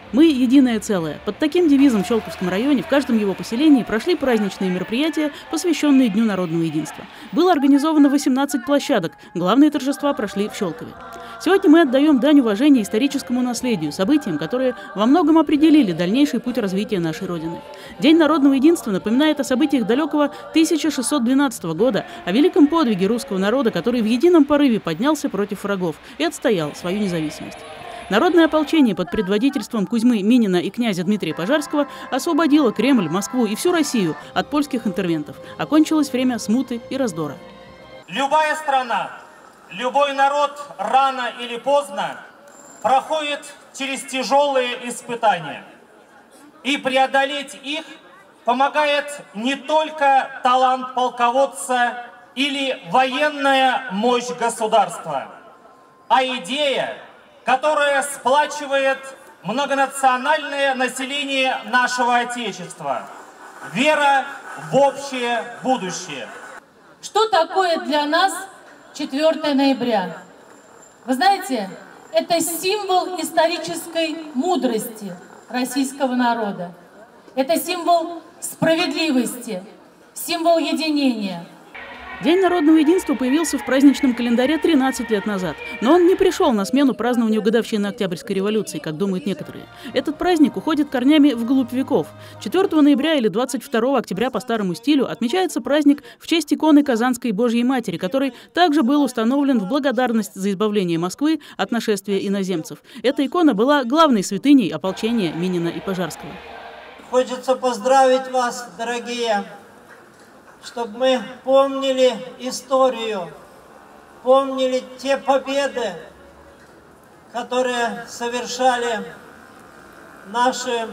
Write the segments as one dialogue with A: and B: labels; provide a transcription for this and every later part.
A: Мы – единое целое. Под таким девизом в Щелковском районе в каждом его поселении прошли праздничные мероприятия, посвященные Дню народного единства. Было организовано 18 площадок. Главные торжества прошли в Щелкове. Сегодня мы отдаем дань уважения историческому наследию, событиям, которые во многом определили дальнейший путь развития нашей Родины. День народного единства напоминает о событиях далекого 1612 года, о великом подвиге русского народа, который в едином порыве поднялся против врагов и отстоял свою независимость. Народное ополчение под предводительством Кузьмы Минина и князя Дмитрия Пожарского освободило Кремль, Москву и всю Россию от польских интервентов. Окончилось время смуты и раздора.
B: Любая страна, любой народ рано или поздно проходит через тяжелые испытания. И преодолеть их помогает не только талант полководца или военная мощь государства, а идея, которая сплачивает многонациональное население нашего Отечества. Вера в общее будущее.
C: Что такое для нас 4 ноября? Вы знаете, это символ исторической мудрости российского народа. Это символ справедливости, символ единения.
A: День народного единства появился в праздничном календаре 13 лет назад. Но он не пришел на смену празднованию годовщины Октябрьской революции, как думают некоторые. Этот праздник уходит корнями вглубь веков. 4 ноября или 22 октября по старому стилю отмечается праздник в честь иконы Казанской Божьей Матери, который также был установлен в благодарность за избавление Москвы от нашествия иноземцев. Эта икона была главной святыней ополчения Минина и Пожарского.
D: Хочется поздравить вас, дорогие, чтобы мы помнили историю, помнили те победы, которые совершали наши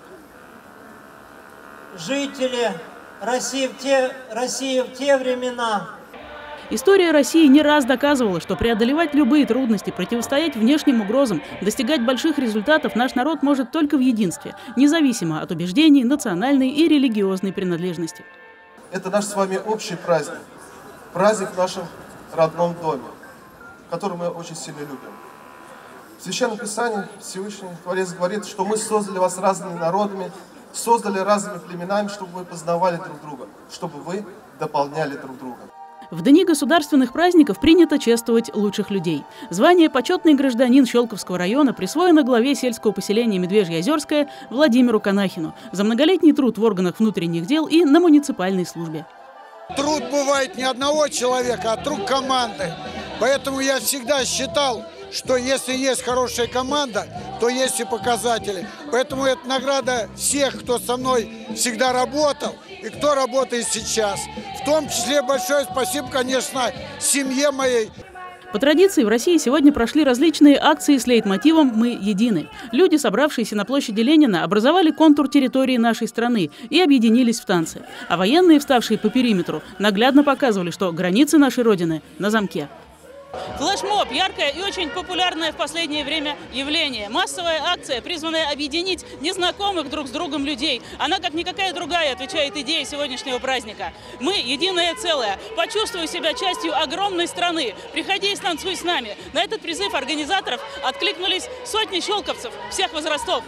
D: жители России в те времена.
A: История России не раз доказывала, что преодолевать любые трудности, противостоять внешним угрозам, достигать больших результатов наш народ может только в единстве, независимо от убеждений, национальной и религиозной принадлежности.
E: Это наш с вами общий праздник. Праздник в нашем родном доме, который мы очень сильно любим. В Священном Писании Всевышний Творец говорит, что мы создали вас разными народами, создали разными племенами, чтобы вы познавали друг друга, чтобы вы дополняли друг друга.
A: В дни государственных праздников принято чествовать лучших людей. Звание «Почетный гражданин» Щелковского района присвоено главе сельского поселения Медвежьеозерское Владимиру Канахину за многолетний труд в органах внутренних дел и на муниципальной службе.
F: Труд бывает не одного человека, а труд команды. Поэтому я всегда считал, что если есть хорошая команда, то есть и показатели. Поэтому это награда всех, кто со мной всегда работал и кто работает сейчас. В том числе большое спасибо, конечно, семье моей.
A: По традиции в России сегодня прошли различные акции с лейтмотивом «Мы едины». Люди, собравшиеся на площади Ленина, образовали контур территории нашей страны и объединились в танцы. А военные, вставшие по периметру, наглядно показывали, что границы нашей Родины на замке.
G: Флешмоб – яркое и очень популярное в последнее время явление. Массовая акция, призванная объединить незнакомых друг с другом людей. Она, как никакая другая, отвечает идее сегодняшнего праздника. Мы – единое целое. Почувствуй себя частью огромной страны. Приходи и станцуй с нами. На этот призыв организаторов откликнулись сотни щелковцев всех возрастов.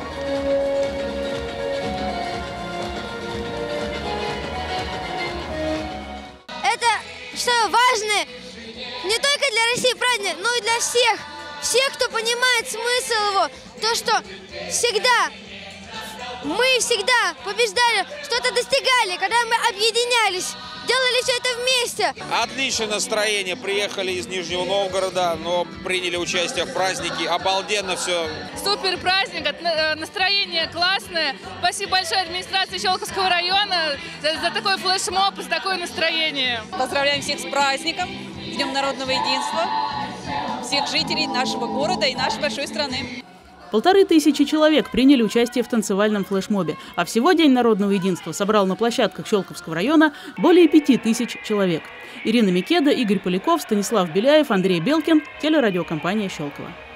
H: Это что важно не только для России праздник, но и для всех, кто понимает смысл его, то, что мы всегда побеждали, что-то достигали, когда мы объединялись, делали все это вместе.
I: Отличное настроение, приехали из Нижнего Новгорода, но приняли участие в празднике, обалденно все.
J: Супер праздник, настроение классное. Спасибо большое администрации Щелковского района за такой флешмоб, за такое настроение.
K: Поздравляем всех с праздником, с Днем народного единства, всех жителей нашего города и нашей большой страны.
A: 1500 человек приняли участие в танцевальном флешмобе, а всего День народного единства собрал на площадках Щелковского района более 5000 человек. Ирина Микеда, Игорь Поляков, Станислав Беляев, Андрей Белкин, телерадиокомпания «Щелково».